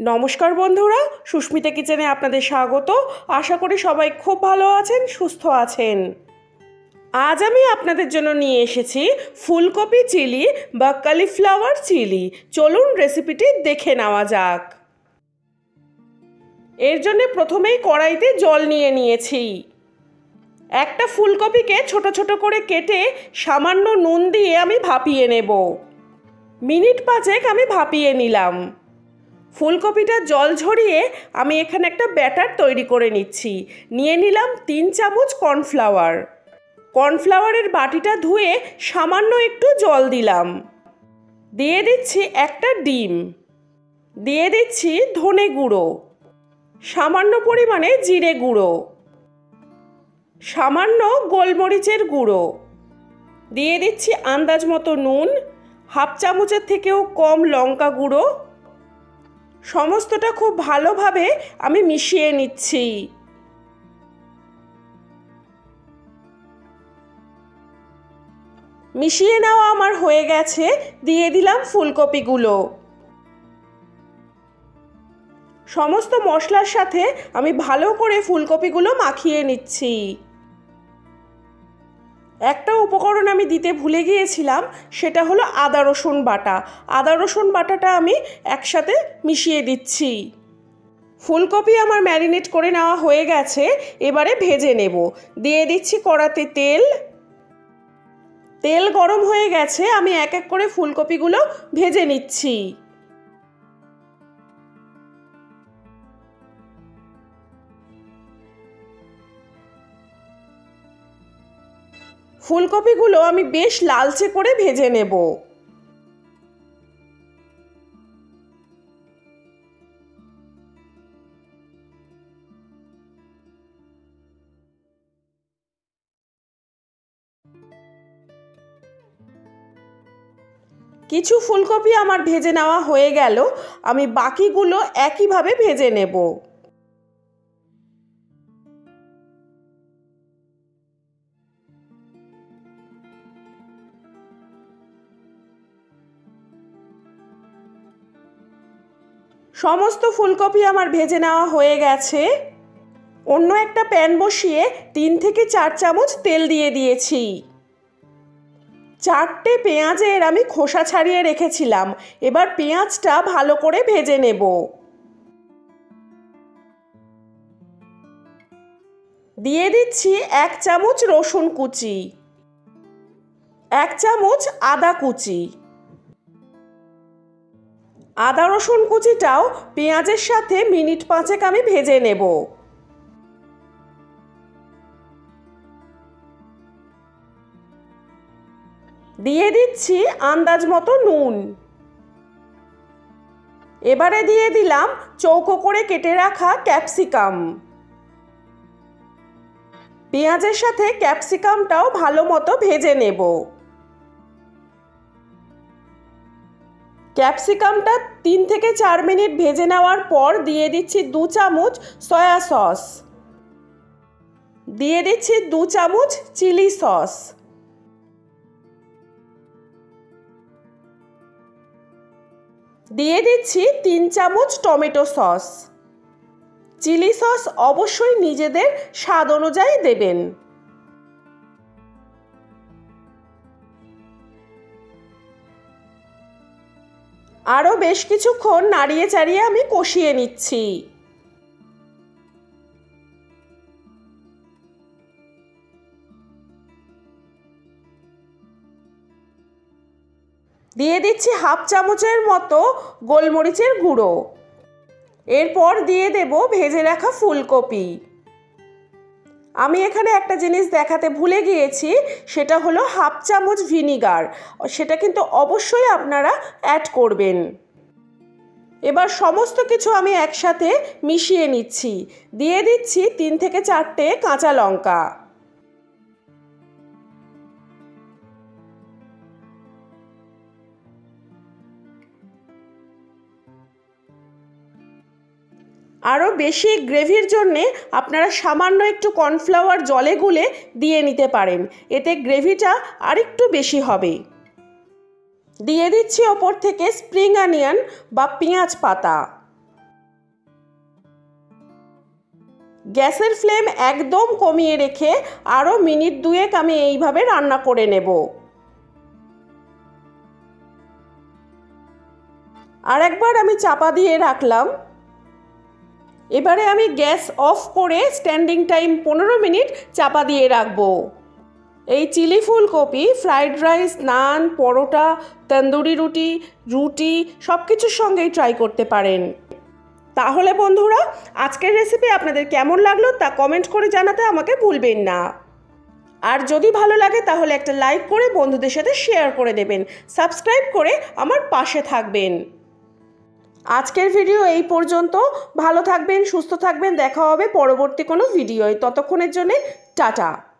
নমস্কার বন্ধুরা, সুস্মিতা কিচেনে আপনাদের স্বাগত। আশা করি সবাই খুব ভালো আছেন, সুস্থ আছেন। আজ আমি আপনাদের জন্য নিয়ে এসেছি ফুলকপি চিলি বা কলিফ্লাওয়ার চিলি। চলুন রেসিপিটি দেখে নেওয়া যাক। এর জন্য প্রথমেই কড়াইতে জল নিয়ে নিয়েছি। একটা ফুলকপিকে ছোট ছোট করে কেটে সামান্য নুন দিয়ে আমি ভাপিয়ে নেব। মিনিট 5 আমি ভাপিয়ে নিলাম। ফুলকপিটা জল ঝরিয়ে আমি এখানে একটা ব্যাটার তৈরি করে নিচ্ছি। নিয়ে নিলাম 3 চামচ কর্নফ্লাওয়ার। কর্নফ্লাওয়ারের বাটিটা ধুয়ে সামান্য একটু জল দিলাম। দিয়ে দিচ্ছি একটা ডিম। দিয়ে দিচ্ছি ধনে গুঁড়ো, সামান্য পরিমাণে জিরে গুঁড়ো, সামান্য গোলমরিচের গুঁড়ো, দিয়ে দিচ্ছি আন্দাজ মতো নুন, হাফ চামচের থেকেও কম লঙ্কা গুঁড়ো। সমস্তটা খুব ভালোভাবে আমি মিশিয়ে নিচ্ছি। মিশিয়ে নেওয়া আমার হয়ে গেছে। দিয়ে দিলাম ফুলকপিগুলো। সমস্ত মশলার সাথে আমি ভালো করে ফুলকপিগুলো মাখিয়ে নিচ্ছি। একটা উপকরণ আমি দিতে ভুলে গিয়েছিলাম, সেটা হলো আদা রসুন বাটা। আদা রসুন বাটাটা আমি একসাথে মিশিয়ে দিচ্ছি। ফুলকপি আমার ম্যারিনেট করে নেওয়া হয়ে গেছে, এবারে ভেজে নেব। দিয়ে দিচ্ছি কড়াতে তেল। তেল গরম হয়ে গেছে, আমি এক এক করে ফুলকপিগুলো ভেজে নিচ্ছি। ফুলকপিগুলো আমি বেশ লালচে করে ভেজে নেব। কিছু ফুলকপি আমার ভেজে নেওয়া হয়ে গেল, আমি বাকিগুলো একইভাবে ভেজে নেব। সমস্ত ফুলকপি আমার ভেজে নেওয়া হয়ে গেছে। অন্য একটা প্যান বসিয়ে 3 থেকে 4 চামচ তেল দিয়ে দিয়েছি। 4টে পেঁয়াজের আমি খোসা ছাড়িয়ে রেখেছিলাম। এবার পেঁয়াজটা ভালো করে ভেজে নেব। দিয়ে দিচ্ছি 1 চামচ রসুন কুচি, 1 চামচ আদা কুচি। আদা রসুন কুচিটাও পেঁয়াজের সাথে মিনিট 5 আমি ভেজে নেব। দিয়ে দিচ্ছি আন্দাজ মতো নুন। এবারে দিয়ে দিলাম চৌকো করে কেটে রাখা ক্যাপসিকাম। পেঁয়াজের সাথে ক্যাপসিকামটাও ভালো মতো ভেজে নেব। ক্যাপসিকামটা 3 থেকে 4 মিনিট ভেজে নেওয়ার পর দিয়ে দিচ্ছি 2 চামচ সয়া সস। দিয়ে দিচ্ছি 2 চামচ চিলি সস। দিয়ে দিচ্ছি 3 চামচ টমেটো সস। চিলি সস অবশ্যই নিজেদের স্বাদ অনুযায়ী দেবেন। আরও বেশ কিছুক্ষণ নাড়িয়ে চাড়িয়ে আমি কষিয়ে নিচ্ছি। দিয়ে দিচ্ছি হাফ চামচের মতো গোলমরিচের গুঁড়ো। এরপর দিয়ে দেব ভেজে রাখা ফুলকপি। আমি এখানে একটা জিনিস দেখাতে ভুলে গিয়েছি, সেটা হলো হাফ চামচ ভিনিগার। সেটা কিন্তু অবশ্যই আপনারা অ্যাড করবেন। এবার সমস্ত কিছু আমি একসাথে মিশিয়ে নিচ্ছি। দিয়ে দিচ্ছি 3 থেকে 4টে কাঁচা লঙ্কা। আরও বেশি গ্রেভির জন্যে আপনারা সামান্য একটু কর্নফ্লাওয়ার জলে গুলে দিয়ে নিতে পারেন, এতে গ্রেভিটা আরেকটু বেশি হবে। দিয়ে দিচ্ছি ওপর থেকে স্প্রিং অনিয়ন বা পেঁয়াজ পাতা। গ্যাসের ফ্লেম একদম কমিয়ে রেখে আরও মিনিট 2 আমি এইভাবে রান্না করে নেব। আর একবার আমি চাপা দিয়ে রাখলাম। এবারে আমি গ্যাস অফ করে স্ট্যান্ডিং টাইম 15 মিনিট চাপা দিয়ে রাখবো। এই চিলি ফুলকপি ফ্রাইড রাইস, নান, পরোটা, তন্দুরি রুটি, রুটি সব কিছুর সঙ্গেই ট্রাই করতে পারেন। তাহলে বন্ধুরা, আজকের রেসিপি আপনাদের কেমন লাগলো তা কমেন্ট করে জানাতে আমাকে ভুলবেন না। আর যদি ভালো লাগে তাহলে একটা লাইক করে বন্ধুদের সাথে শেয়ার করে দেবেন, সাবস্ক্রাইব করে আমার পাশে থাকবেন। আজকের ভিডিও এই পর্যন্ত। ভালো থাকবেন, সুস্থ থাকবেন, দেখা হবে পরবর্তী কোনো ভিডিওয়। ততক্ষণের জন্য টাটা।